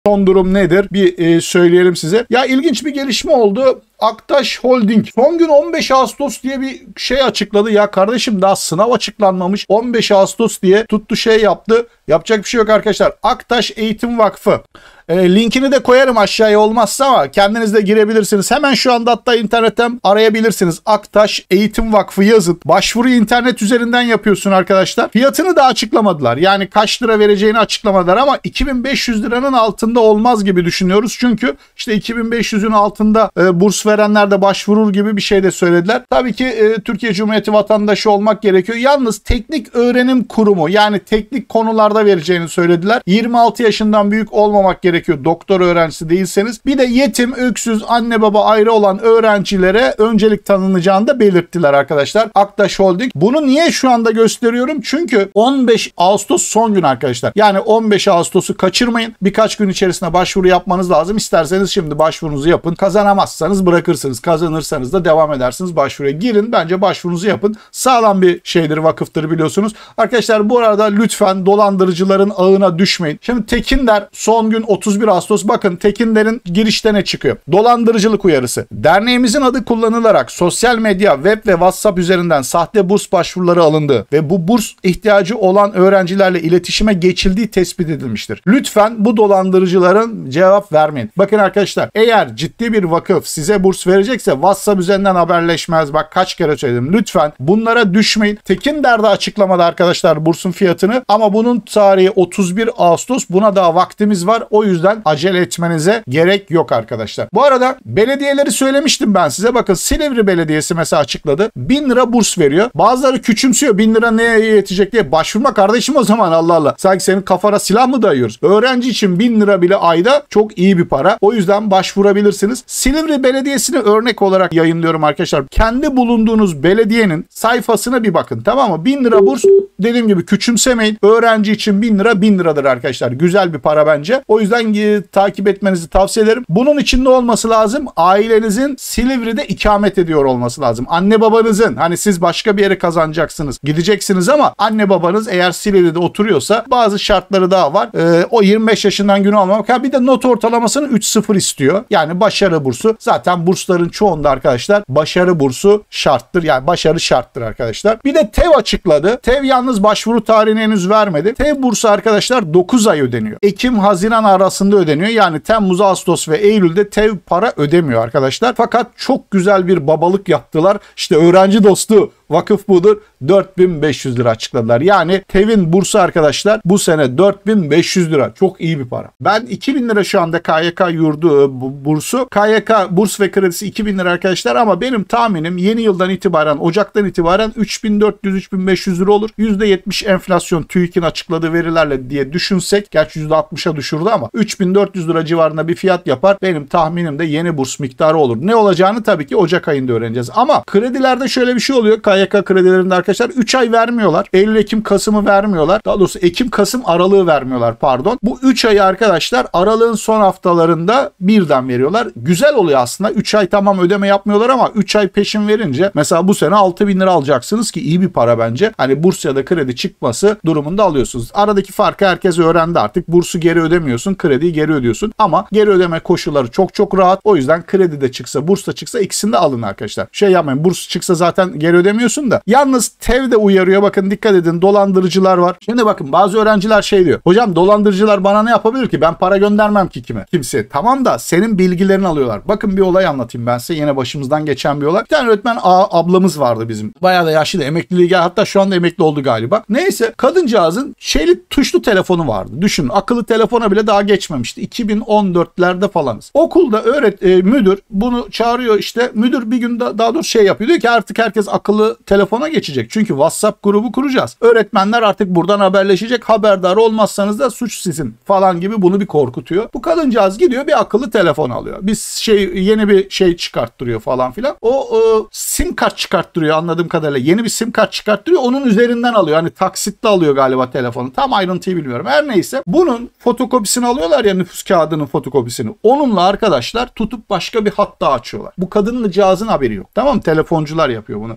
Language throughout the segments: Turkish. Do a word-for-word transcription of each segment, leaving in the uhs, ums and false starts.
Son durum nedir? Bir e, söyleyelim size. Ya ilginç bir gelişme oldu. Aktaş Holding son gün on beş Ağustos diye bir şey açıkladı. Ya kardeşim daha sınav açıklanmamış. on beş Ağustos diye tuttu şey yaptı. Yapacak bir şey yok arkadaşlar. Aktaş Eğitim Vakfı. E, linkini de koyarım aşağıya olmazsa ama kendiniz de girebilirsiniz. Hemen şu anda hatta internetten arayabilirsiniz. Aktaş Eğitim Vakfı yazın. Başvuruyu internet üzerinden yapıyorsun arkadaşlar. Fiyatını da açıklamadılar. Yani kaç lira vereceğini açıklamadılar ama iki bin beş yüz liranın altında olmaz gibi düşünüyoruz. Çünkü işte iki bin beş yüzün altında e, burs verenler de başvurur gibi bir şey de söylediler. Tabii ki e, Türkiye Cumhuriyeti vatandaşı olmak gerekiyor. Yalnız teknik öğrenim kurumu yani teknik konularda vereceğini söylediler. yirmi altı yaşından büyük olmamak gerekiyor. Doktor öğrencisi değilseniz. Bir de yetim, öksüz, anne baba ayrı olan öğrencilere öncelik tanınacağını da belirttiler arkadaşlar. Aktaş Holding. Bunu niye şu anda gösteriyorum? Çünkü on beş Ağustos son gün arkadaşlar. Yani on beş Ağustos'u kaçırmayın. Birkaç gün içerisinde başvuru yapmanız lazım. İsterseniz şimdi başvurunuzu yapın. Kazanamazsanız bırakırsınız. Kazanırsanız da devam edersiniz. Başvuruya girin. Bence başvurunuzu yapın. Sağlam bir şeydir, vakıftır biliyorsunuz. Arkadaşlar bu arada lütfen dolandırıcıların ağına düşmeyin. Şimdi Tekinder son gün otuz bir Ağustos bakın Tekinder'in girişte ne çıkıyor? Dolandırıcılık uyarısı. Derneğimizin adı kullanılarak sosyal medya, web ve WhatsApp üzerinden sahte burs başvuruları alındı ve bu burs ihtiyacı olan öğrencilerle iletişime geçildiği tespit edilmiştir. Lütfen bu dolandırıcıların cevap vermeyin. Bakın arkadaşlar eğer ciddi bir vakıf size burs verecekse WhatsApp üzerinden haberleşmez. Bak kaç kere söyledim. Lütfen bunlara düşmeyin. Tekinder'de açıklamadı arkadaşlar bursun fiyatını ama bunun tarihi otuz bir Ağustos. Buna daha vaktimiz var. O yüzden acele etmenize gerek yok arkadaşlar. Bu arada belediyeleri söylemiştim ben size. Bakın Silivri Belediyesi mesela açıkladı. bin lira burs veriyor. Bazıları küçümsüyor. bin lira neye yetecek diye. Başvurma kardeşim o zaman Allah Allah. Sanki senin kafana silah mı dayıyoruz? Öğrenci için bin lira bile ayda çok iyi bir para. O yüzden başvurabilirsiniz. Silivri Belediyesi'ni örnek olarak yayınlıyorum arkadaşlar. Kendi bulunduğunuz belediyenin sayfasına bir bakın. Tamam mı? bin lira burs dediğim gibi küçümsemeyin. Öğrenci için bin lira bin liradır arkadaşlar. Güzel bir para bence. O yüzden e, takip etmenizi tavsiye ederim. Bunun için ne olması lazım? Ailenizin Silivri'de ikamet ediyor olması lazım. Anne babanızın hani siz başka bir yere kazanacaksınız. Gideceksiniz ama anne babanız eğer Silivri'de oturuyorsa bazı şartları daha var. E, o yirmi beş yaşından günü almamak. Ha bir de not ortalamasını üç sıfır istiyor. Yani başarı bursu. Zaten bursların çoğunda arkadaşlar başarı bursu şarttır. Yani başarı şarttır arkadaşlar. Bir de TEV açıkladı. TEV yalnız başvuru tarihini henüz vermedi. TEV bursu arkadaşlar dokuz ay ödeniyor. Ekim, Haziran arasında ödeniyor. Yani Temmuz, Ağustos ve Eylül'de TEV para ödemiyor arkadaşlar. Fakat çok güzel bir babalık yaptılar. İşte öğrenci dostu vakıf budur. dört bin beş yüz lira açıkladılar. Yani TEV'in bursu arkadaşlar bu sene dört bin beş yüz lira. Çok iyi bir para. Ben iki bin lira şu anda K Y K yurdu bursu. K Y K burs ve kredisi iki bin lira arkadaşlar ama benim tahminim yeni yıldan itibaren Ocak'tan itibaren üç bin dört yüz üç bin beş yüz lira olur. yüzde yetmiş enflasyon TÜİK'in açıkladığı verilerle diye düşünsek gerçi yüzde altmışa düşürdü ama üç bin dört yüz lira civarında bir fiyat yapar. Benim tahminim de yeni burs miktarı olur. Ne olacağını tabii ki Ocak ayında öğreneceğiz. Ama kredilerde şöyle bir şey oluyor. K Y K kredilerinde arkadaşlar üç ay vermiyorlar. Eylül, Ekim, Kasım'ı vermiyorlar. Daha doğrusu Ekim, Kasım, Aralık'ı vermiyorlar pardon. Bu üç ayı arkadaşlar Aralık'ın son haftalarında birden veriyorlar. Güzel oluyor aslında. üç ay tamam ödeme yapmıyorlar ama üç ay peşin verince mesela bu sene altı bin lira alacaksınız ki iyi bir para bence. Hani burs ya da kredi çıkması durumunda alıyorsunuz. Aradaki farkı herkes öğrendi artık. Bursu geri ödemiyorsun, krediyi geri ödüyorsun. Ama geri ödeme koşulları çok çok rahat. O yüzden kredi de çıksa, burs da çıksa ikisini de alın arkadaşlar. Şey yapmayın. Burs çıksa zaten geri ödemiyorsun da. Yalnız TEV de uyarıyor. Bakın dikkat edin. Dolandırıcılar var. Şimdi bakın bazı öğrenciler şey diyor. Hocam dolandırıcılar bana ne yapabilir ki? Ben para göndermem ki kime? Kimse. Tamam da senin bilgilerini alıyorlar. Bakın bir olay anlatayım ben size. Yine başımızdan geçen bir olay. Bir tane öğretmen ablamız vardı bizim. Bayağı da yaşlı da emekliliği gel. Hatta şu anda emekli oldu galiba. Neyse kadıncağızın şeyli tuşlu telefonu vardı. Düşünün akıllı telefona bile daha geçmemişti. iki bin on dörtlerde falanız. Okulda öğret e, müdür bunu çağırıyor işte. Müdür bir gün da, daha doğrusu şey yapıyor. Diyor ki artık herkes akıllı telefona geçecek. Çünkü WhatsApp grubu kuracağız. Öğretmenler artık buradan haberleşecek. Haberdar olmazsanız da suç sizin falan gibi bunu bir korkutuyor. Bu kadıncağız gidiyor bir akıllı telefon alıyor. Bir şey yeni bir şey çıkarttırıyor falan filan. O, o sim kart çıkarttırıyor anladığım kadarıyla. Yeni bir sim kart çıkarttırıyor. Onun üzerinden alıyor. Hani taksitle alıyor galiba telefonu. Tam ayrıntıyı bilmiyorum. Her neyse. Bunun fotokopisini alıyorlar ya nüfus kağıdının fotokopisini. Onunla arkadaşlar tutup başka bir hat daha açıyorlar. Bu kadıncağızın haberi yok. Tamam mı? Telefoncular yapıyor bunu. Onlar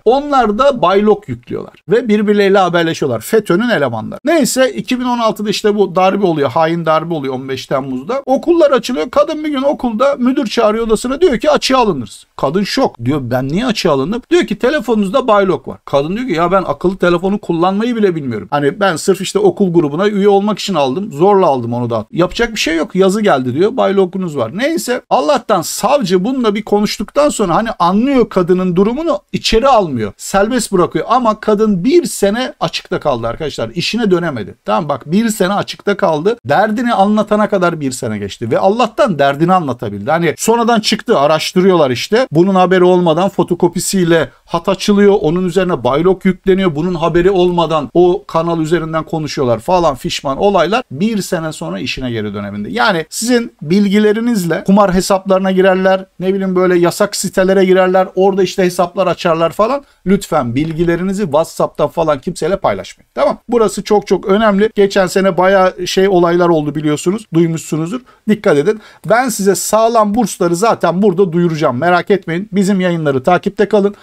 Bunlar da baylok yüklüyorlar ve birbirleriyle haberleşiyorlar. FETÖ'nün elemanları. Neyse iki bin on altıda işte bu darbe oluyor. Hain darbe oluyor on beş Temmuz'da. Okullar açılıyor. Kadın bir gün okulda müdür çağırıyor odasına, diyor ki açığa alınırız. Kadın şok. Diyor ben niye açığa alındım? Diyor ki telefonunuzda baylok var. Kadın diyor ki ya ben akıllı telefonu kullanmayı bile bilmiyorum. Hani ben sırf işte okul grubuna üye olmak için aldım. Zorla aldım onu da. Yapacak bir şey yok. Yazı geldi diyor. Baylokunuz var. Neyse Allah'tan savcı bununla bir konuştuktan sonra hani anlıyor kadının durumunu, içeri almıyor. Serbest bırakıyor ama kadın bir sene açıkta kaldı arkadaşlar. İşine dönemedi. Tamam bak, bir sene açıkta kaldı. Derdini anlatana kadar bir sene geçti ve Allah'tan derdini anlatabildi. Hani sonradan çıktı, araştırıyorlar işte. Bunun haberi olmadan fotokopisiyle hat açılıyor. Onun üzerine baylok yükleniyor. Bunun haberi olmadan o kanal üzerinden konuşuyorlar falan fişman olaylar. Bir sene sonra işine geri dönebildi. Yani sizin bilgilerinizle kumar hesaplarına girerler. Ne bileyim böyle yasak sitelere girerler. Orada işte hesaplar açarlar falan. Lütfen bilgilerinizi WhatsApp'tan falan kimseyle paylaşmayın. Tamam. Burası çok çok önemli. Geçen sene bayağı şey olaylar oldu biliyorsunuz. Duymuşsunuzdur. Dikkat edin. Ben size sağlam bursları zaten burada duyuracağım. Merak etmeyin. Bizim yayınları takipte kalın.